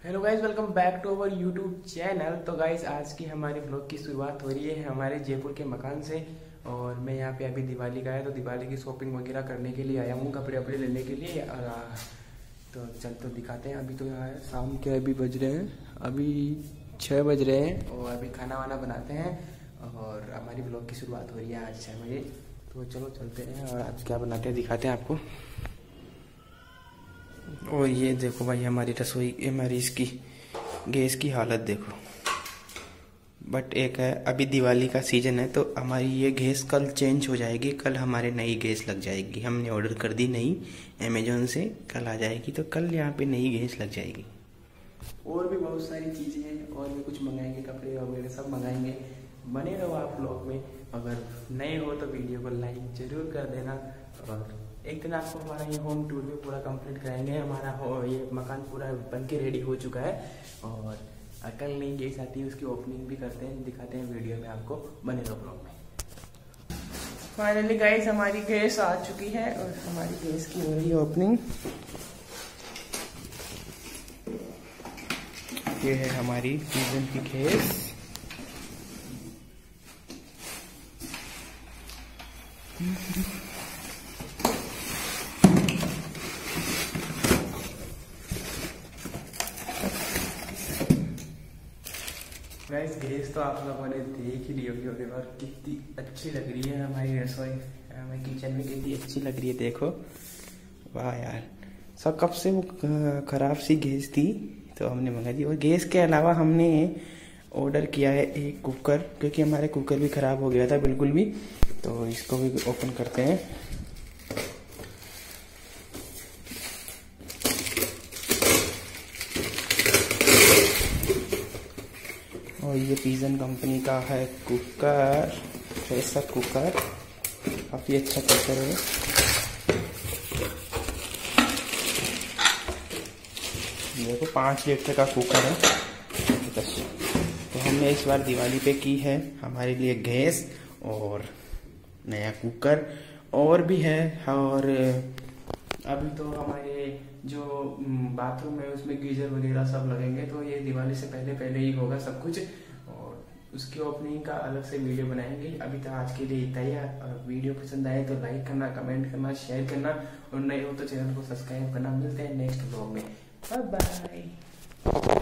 Hello guys, welcome back to our YouTube channel. तो guys आज की हमारी ब्लॉग की शुरुआत हो रही है हमारे जयपुर के मकान से। और मैं यहाँ पे अभी दिवाली का है तो दिवाली की शॉपिंग वगैरह करने के लिए आया हूँ, कपड़े वपड़े लेने के लिए। तो चल तो दिखाते हैं। अभी तो यहाँ शाम के अभी बज रहे हैं, अभी 6 बज रहे हैं और अभी खाना वाना बनाते हैं और हमारी ब्लॉग की शुरुआत हो रही है आज 6 बजे। तो चलो चलते हैं और आज क्या बनाते हैं दिखाते हैं आपको। और ये देखो भाई हमारी रसोई, हमारी इसकी गैस की हालत देखो। बट एक है, अभी दिवाली का सीजन है तो हमारी ये गैस कल चेंज हो जाएगी। कल हमारे नई गैस लग जाएगी, हमने ऑर्डर कर दी नई अमेजोन से, कल आ जाएगी। तो कल यहाँ पे नई गैस लग जाएगी। और भी बहुत सारी चीज़ें हैं और भी कुछ मंगाएंगे, कपड़े वगैरह सब मंगाएंगे। बने रहो आप ब्लॉग में। अगर नए हो तो वीडियो को लाइक जरूर कर देना। और एक दिन आपको हमारा ये होम टूर भी पूरा कंप्लीट कराएंगे। हमारा ये मकान पूरा बन के रेडी हो चुका है और कल नई गैस आती है, उसकी ओपनिंग भी करते हैं, दिखाते हैं वीडियो में आपको। बने रहो ब्लॉग में। फाइनली गाइस हमारी गैस आ चुकी है और हमारी गैस की हो रही है ओपनिंग। ये है हमारी फ्यूजन की गैस। गाइस गैस तो आप लोगों ने देख ही ली होगी और कितनी अच्छी लग रही है हमारी रसोई, हमारे किचन में कितनी अच्छी लग रही है। देखो वाह यार, सब कब से वो खराब सी गैस थी तो हमने मंगा दी। और गैस के अलावा हमने ऑर्डर किया है एक कुकर, क्योंकि हमारे कुकर भी खराब हो गया था बिल्कुल भी। तो इसको भी ओपन करते हैं। और ये पिजन कंपनी का है कुकर, ऐसा कुकर काफ़ी अच्छा कुकर है। देखो 5 लीटर का कुकर है। तो हमने इस बार दिवाली पे की है हमारे लिए गैस और नया कुकर और भी है। और अभी तो हमारे जो बाथरूम है उसमें गीजर वगैरह सब लगेंगे, तो ये दिवाली से पहले पहले ही होगा सब कुछ। और उसकी ओपनिंग का अलग से वीडियो बनाएंगे। अभी तो आज के लिए इतना ही है। और वीडियो पसंद आए तो लाइक करना, कमेंट करना, शेयर करना और नए हो तो चैनल को सब्सक्राइब करना। मिलते हैं नेक्स्ट ब्लॉग में। Bye bye.